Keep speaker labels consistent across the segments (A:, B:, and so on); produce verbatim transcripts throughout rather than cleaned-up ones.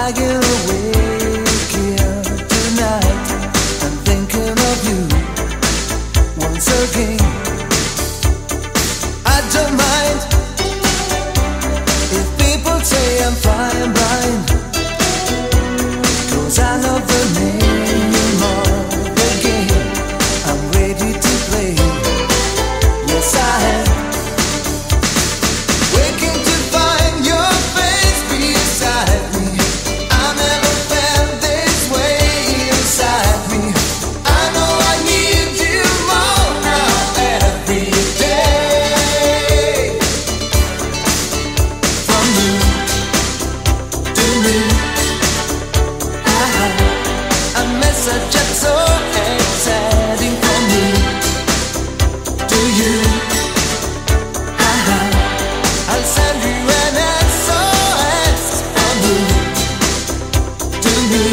A: lying awake here tonight. I'm thinking of you once again. I don't mind if people say I'm flying blind, 'cause I love the name of the game. I'm ready to play. Yes, I am. Waking to find your face beside me. I never felt this way inside me. I know I need you more now every day. From moon to moon, I have a message that's so exciting from me to you. I'll send you an S O S from you to me.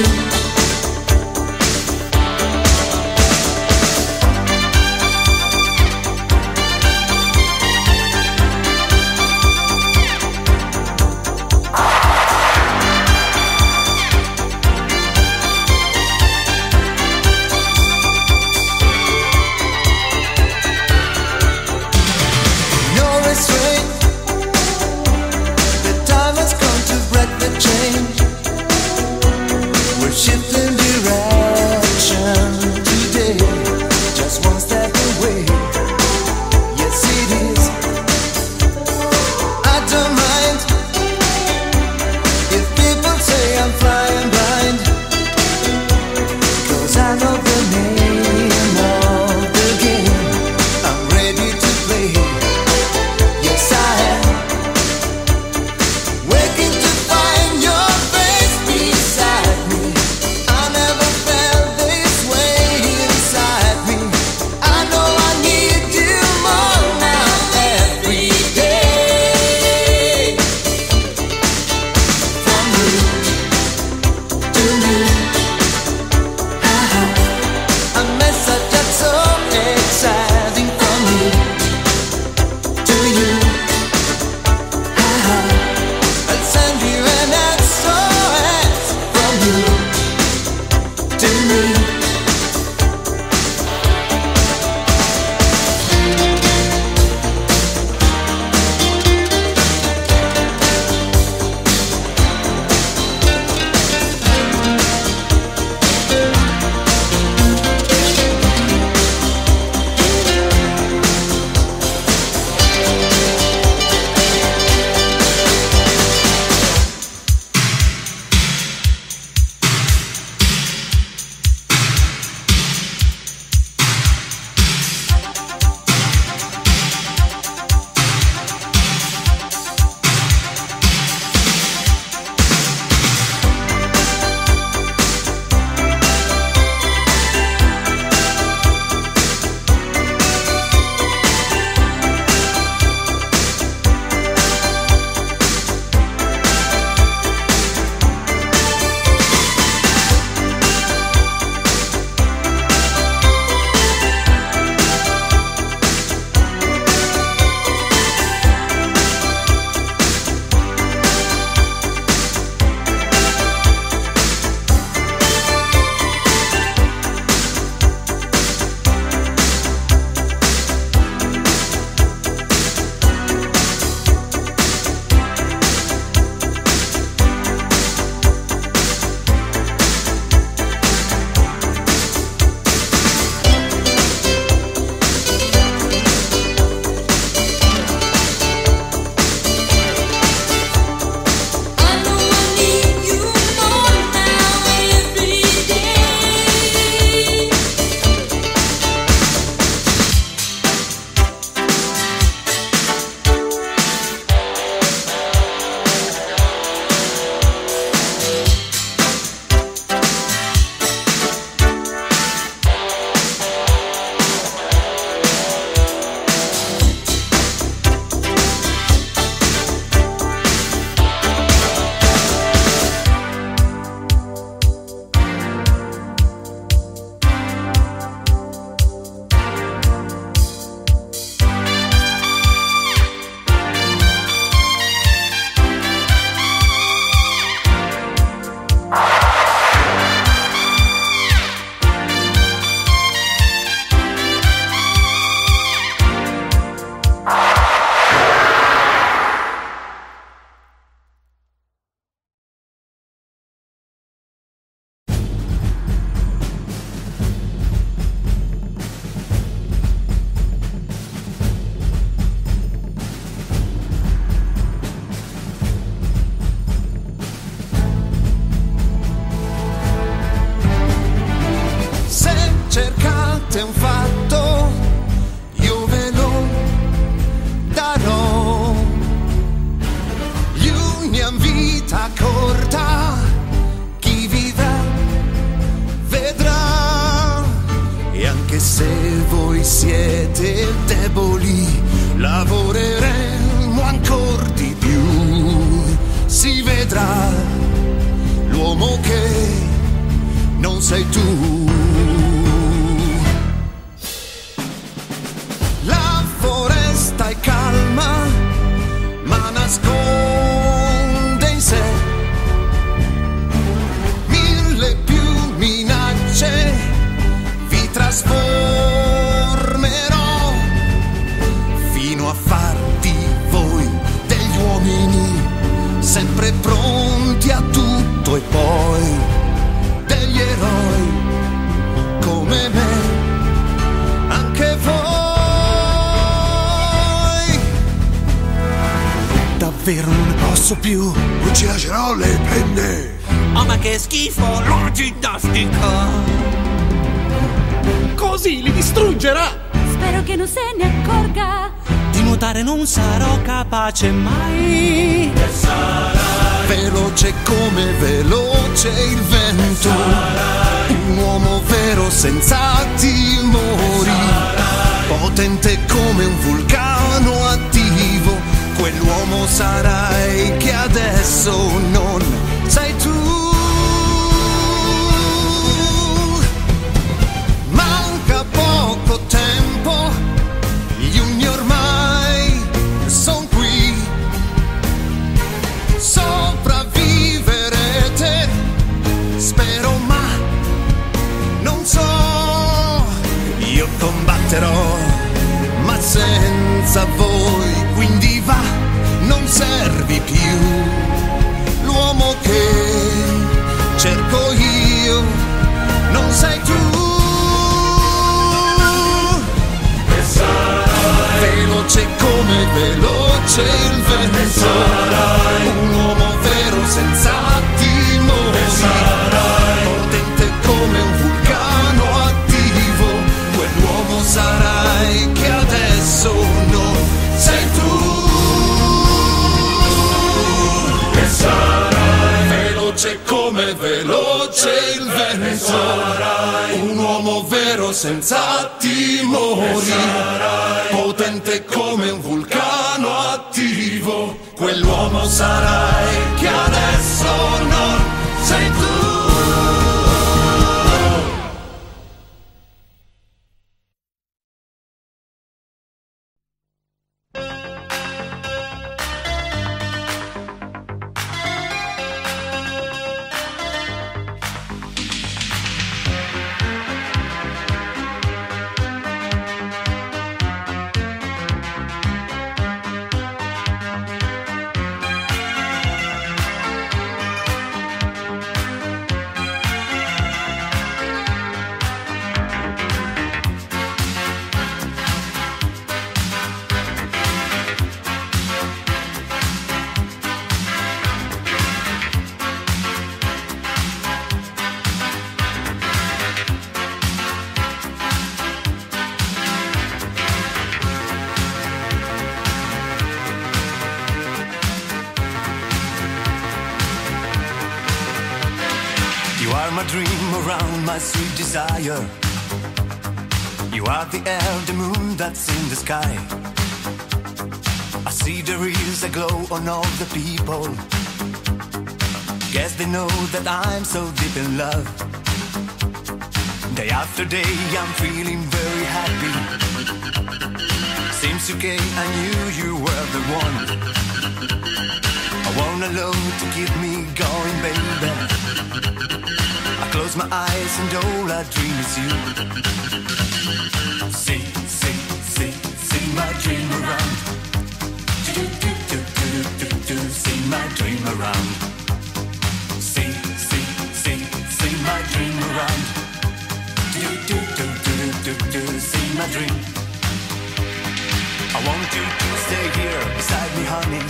A: parte è un fatto, io ve lo darò. Union vita corta, chi vivrà vedrà. E anche se voi siete deboli, lavoreremo ancora di più. Si vedrà l'uomo che non sei tu. La foresta è calma, ma nasconde in sé mille più minacce. Vi trasformerò fino a far di voi degli uomini sempre pronti a tutto, e poi degli eroi come me, anche voi. Davvero non ne posso più,
B: non ce la ce le prende.
C: Oh, ma che schifo, la ginnastica!
D: Così li distruggerà!
E: Spero che non se ne accorga.
C: Di nuotare non sarò capace mai.
A: Che sarai veloce come veloce il vento, un uomo vero senza timori, potente come un vulcano attivo. Quell'uomo sarai che adesso non sei tu. Manca poco tempo, gli uni ormai son qui. Sopravviverete, spero, ma non so. Io combatterò, ma senza voi, quindi va, non servi più. L'uomo che cerco io non sei tu. Che sarai veloce come veloce il vento, un uomo vero senza timori, potente come un vulcano attivo. Quell'uomo sarai che adesso non sei tu. Che sarai veloce come veloce il vento, un uomo vero senza timori, potente come un vulcano attivo. Quell'uomo sarai che adesso non sei tu. My dream around my sweet desire. You are the air, the moon that's in the sky. I see there is a glow on all the people. Guess they know that I'm so deep in love. Day after day I'm feeling very happy. Since you came I knew you were the one. I want a love to keep me going, baby. I close my eyes and all I dream is you. See, see, see, see my dream around. Do, do, do, do, do, do, see my dream around. See, see, see, see my dream around. Do, do, do, do, do, do, see my dream. I want you to stay here beside me, honey.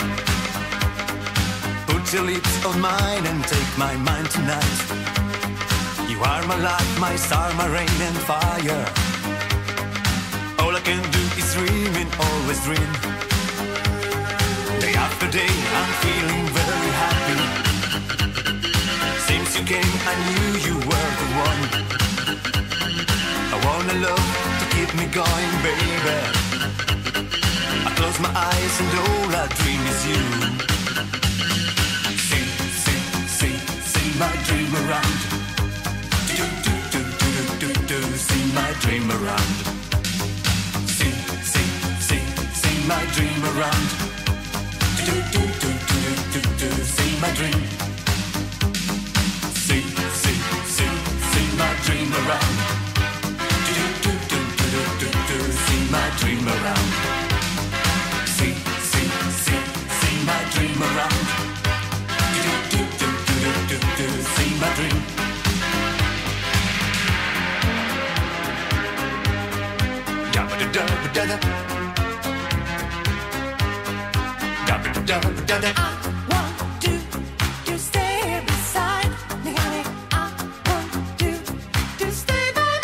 A: Put your lips on mine and take my mind tonight. You are my light, my star, my rain and fire.
C: can do is dreaming, always dream. Day after day, I'm feeling very happy. Since you came, I knew you were the one. I wanna love to keep me going, baby. I close my eyes and all I dream is you. See, see, see, see my dream around. Do, do, do, do, do, do, do, see my dream around. See, see, see, see my dream around. Do, do, do, do, do, do, do, see my dream. See, see, see, see my dream around. Do, do, do, do, do, do, do, see my dream around. See, see, see, see my dream around. Do, do, do, do, do, do, do, see my dream. Da-ba-da-da-ba-da-da. Da-ba-da-da-ba-da-da.
E: I want you to stay beside me, honey. I want you to stay by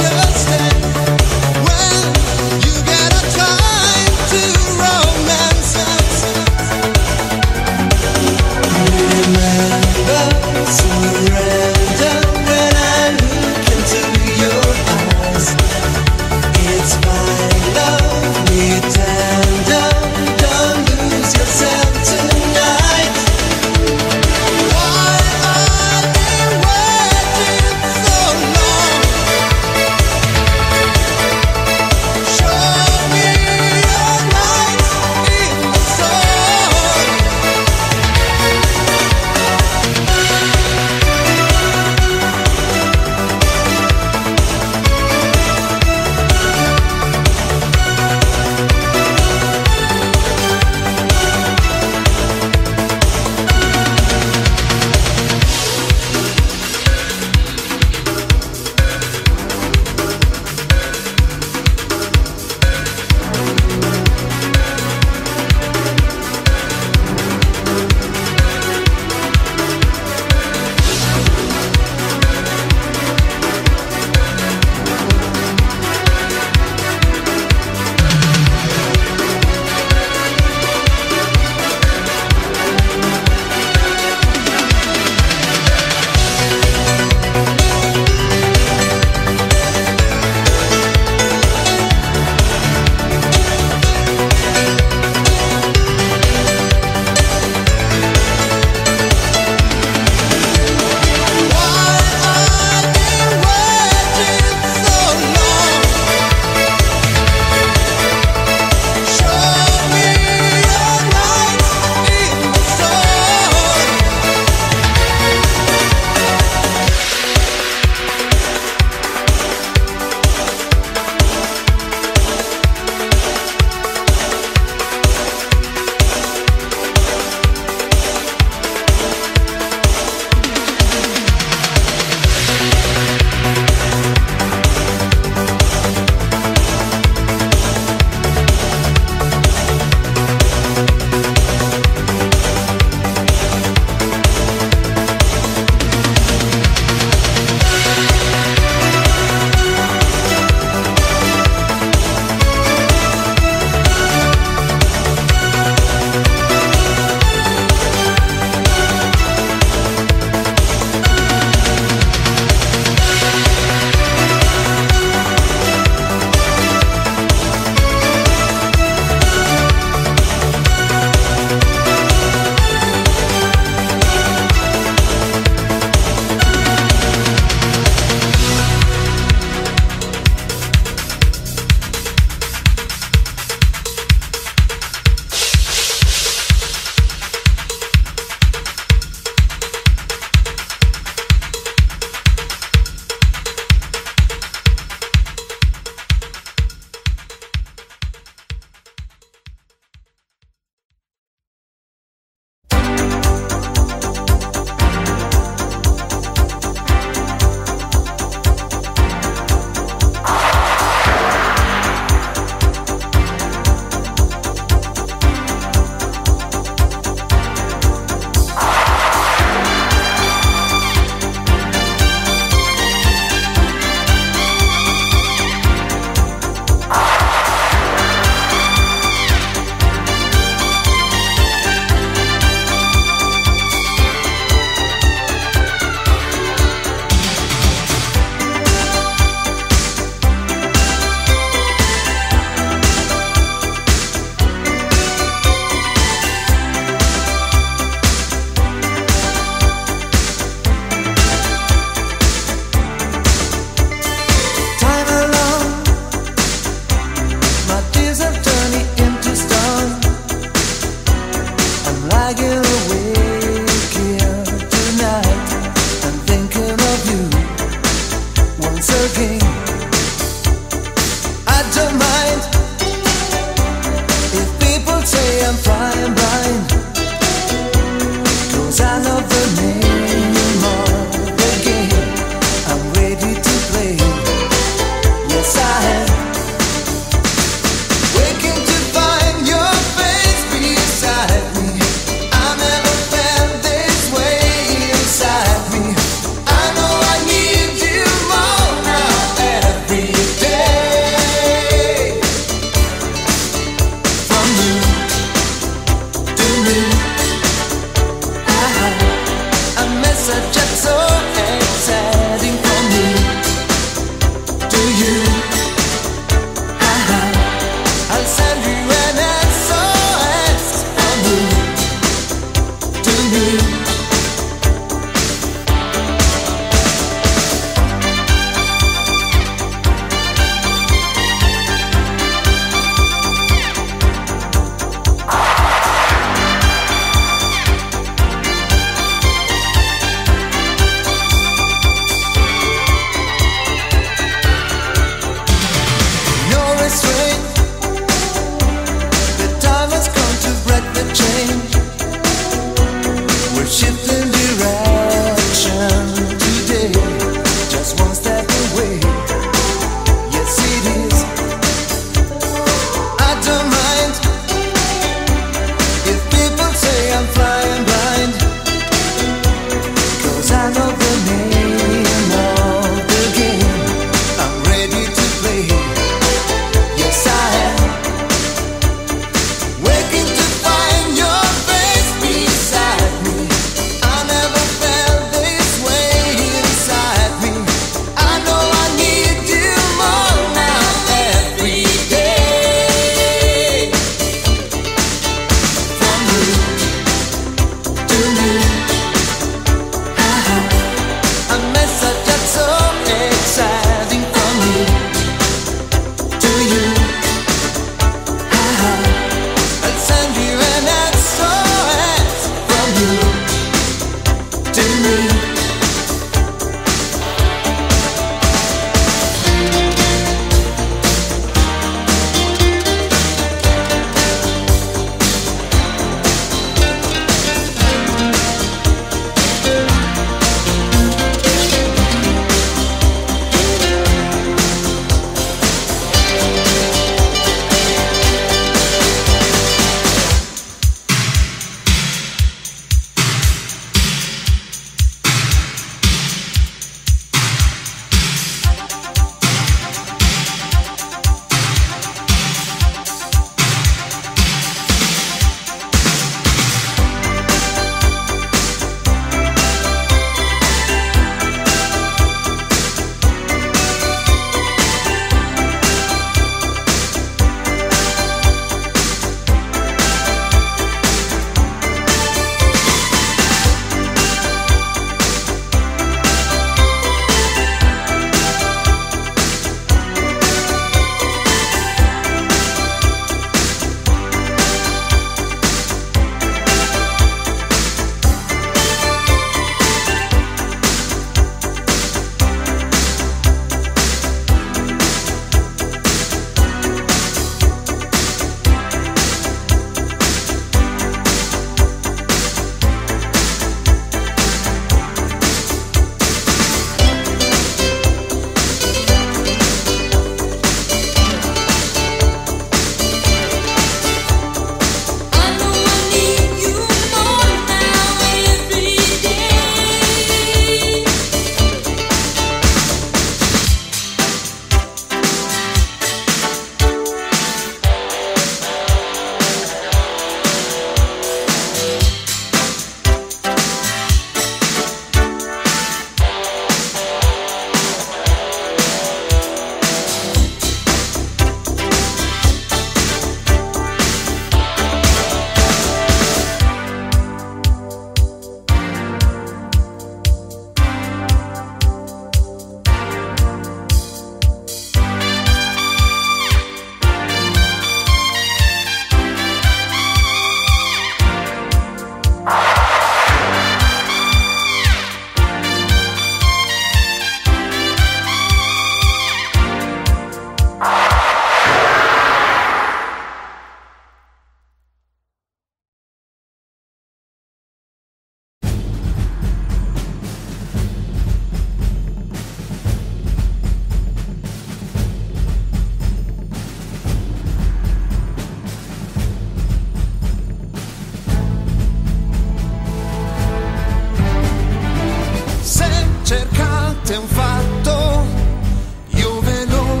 A: un fatto, io ve lo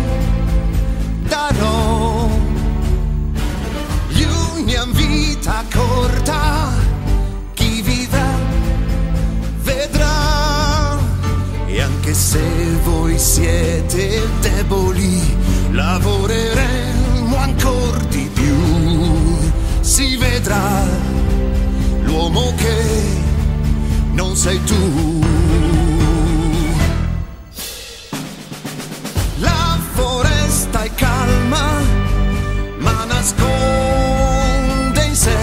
A: darò. Gli uni han vita corta, chi vivrà vedrà. E anche se voi siete deboli, lavoreremo ancora di più. Si vedrà l'uomo che non sei tu. La foresta è calma, ma nasconde in sé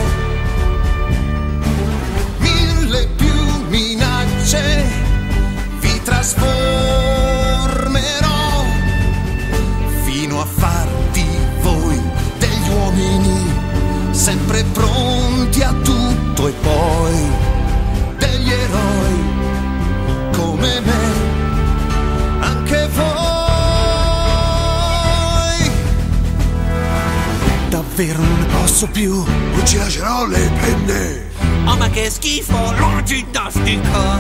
A: mille più minacce. Vi trasformerò fino a far di voi degli uomini sempre pronti a tutto e poi degli eroi come me, anche voi. Davvero non ne posso più,
B: Non ci lascerò le penne.
D: Oh, ma che schifo, la ginnastica!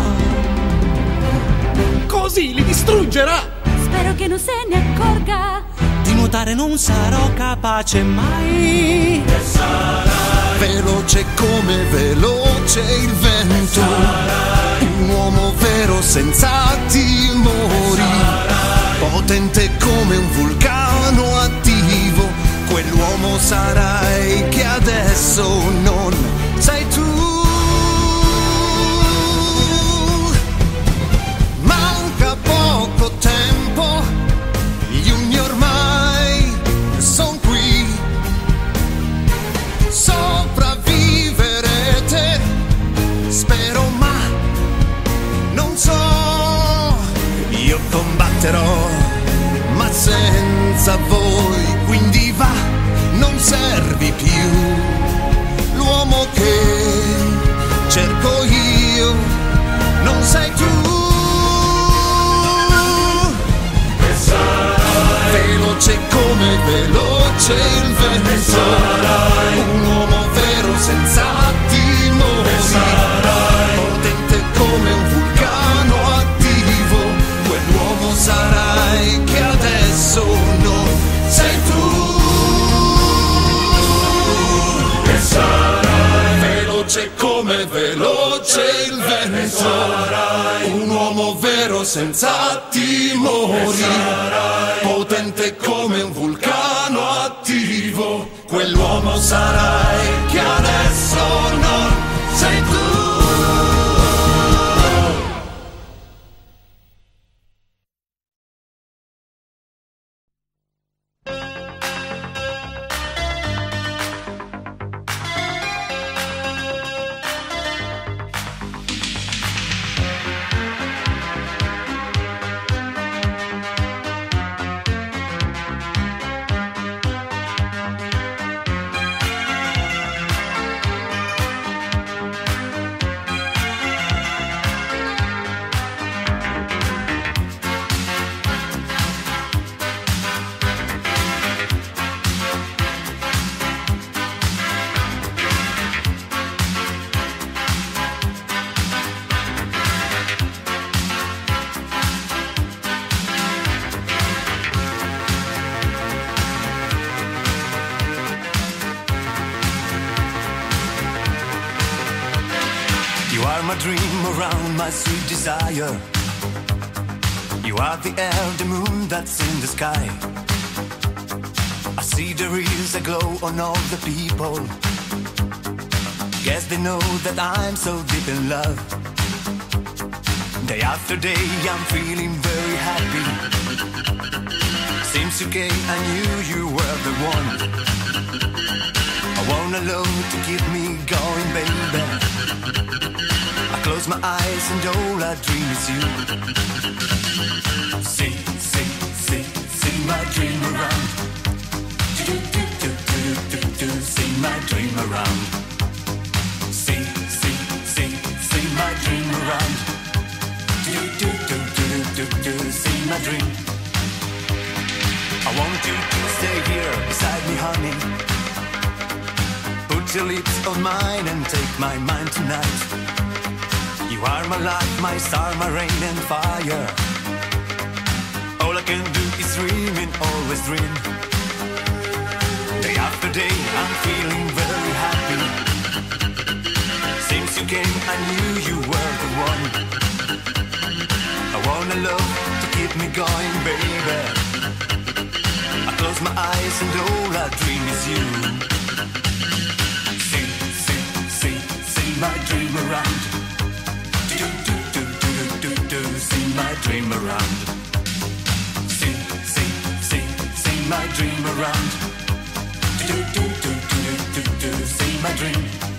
F: Così li distruggerà.
E: Spero che non se ne accorga.
D: Di nuotare non sarò capace mai.
A: veloce come veloce il vento, un uomo vero senza timori, potente come un vulcano attivo, quell'uomo sarai che adesso non sei tu. Manca poco tempo, gli uni ormai son qui, sopravviverete, spero, ma non so, io combatterò, ma senza voi, quindi va, non servi più, l'uomo che cerco io, non sei tu. Veloce come veloce il vento, un uomo vero senza timori, potente come un vulcano attivo, quell'uomo sarai che adesso non sei tu. Che sarai veloce come veloce il vento, un uomo vero senza timori, potente come un vulcano attivo, quell'uomo sarai che adesso non sei tu.
C: My dream around my sweet desire. You are the air, the moon that's in the sky. I see there is a glow on all the people. Guess they know that I'm so deep in love. Day after day I'm feeling very happy. Seems okay, I knew you were the one. I want a love to keep me going, baby. I close my eyes and all I dream is you. See, see, see, see my dream around. Do, do, do, do, do, do, see my dream around. See, see, see, see my dream around. Do, do, do, do, do, do, see my dream. I want you to stay here beside me, honey. Put your lips on mine and take my mind tonight. You are my light, my star, my rain and fire. can do is dreaming, always dream. Day after day, I'm feeling very happy. Since you came, I knew you were the one. I wanna love to keep me going, baby. I close my eyes and all I dream is you. See, see, see, see my dream around. Do, do, do, do, do, do, do, see my dream around. See, see, see, see my dream around. Do, do, do, do, do, do, do, see my dream.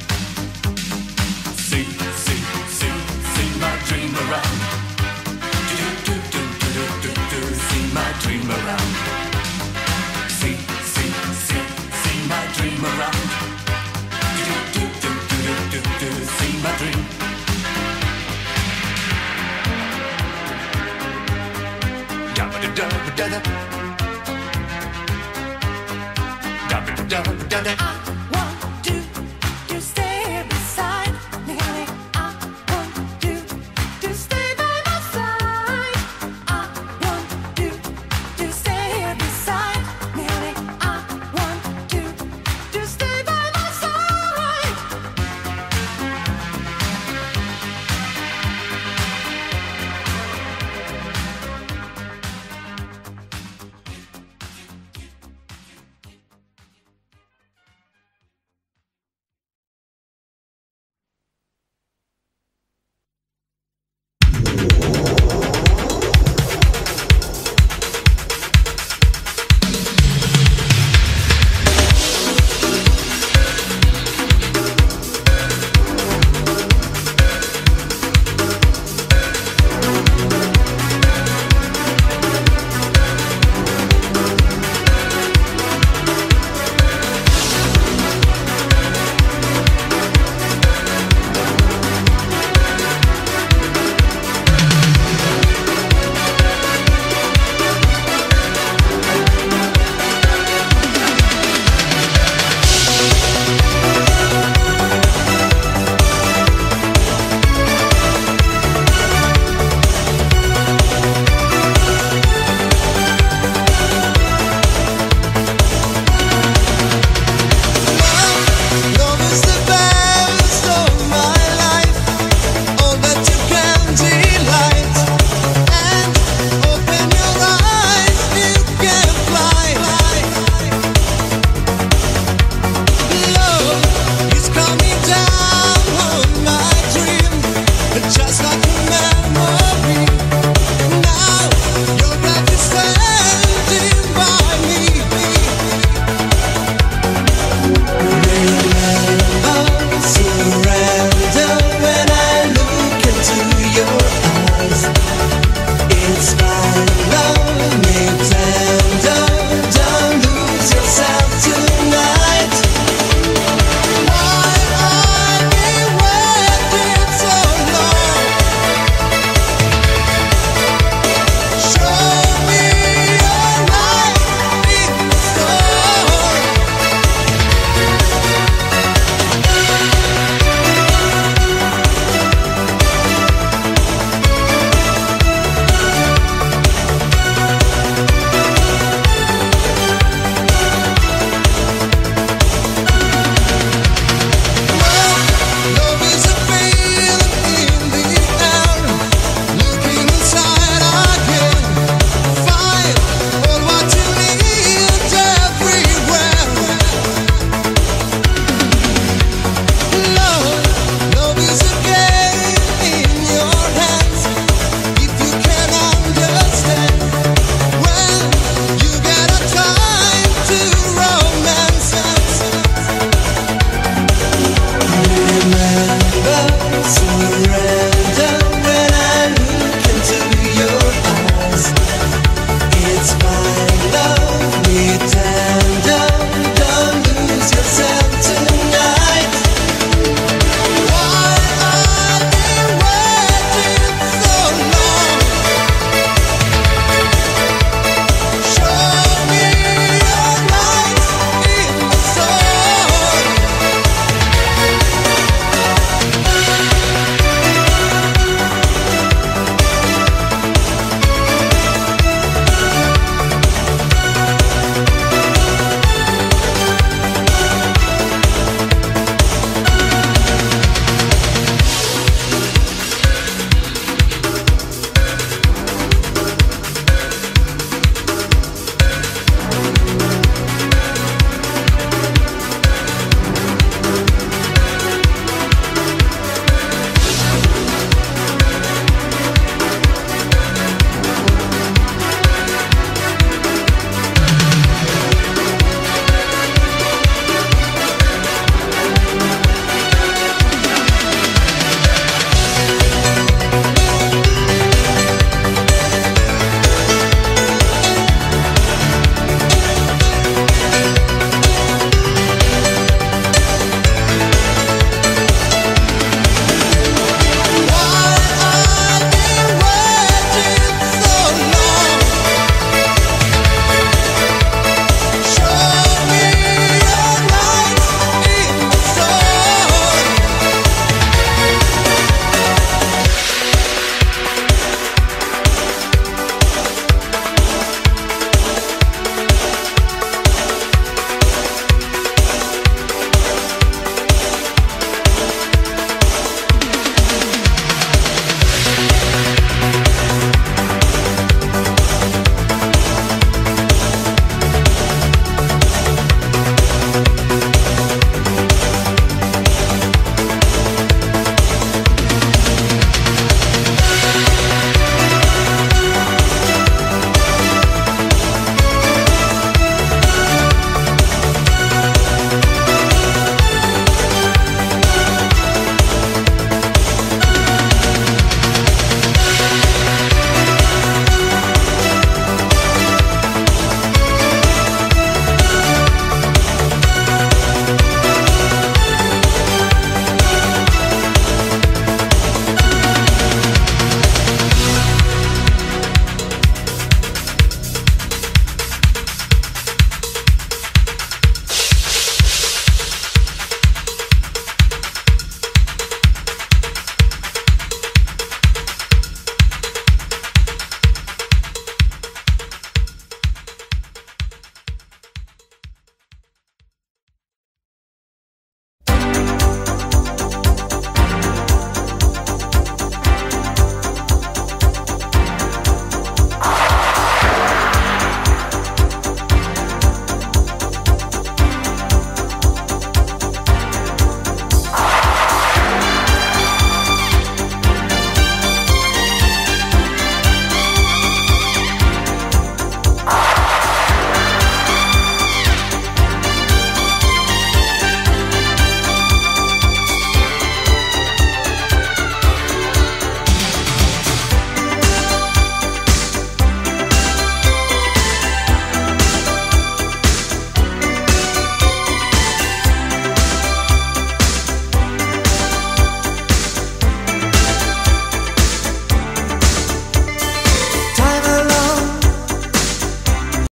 C: See, see, see, see my dream around. Do, do, do, do, do, do, do, see my dream around. See, see, see, see my dream around. Do, do, do, do, do, do, do, see my dream. Da-ba-da-da-ba-da-da. Da-ba-da-da-ba-da-da.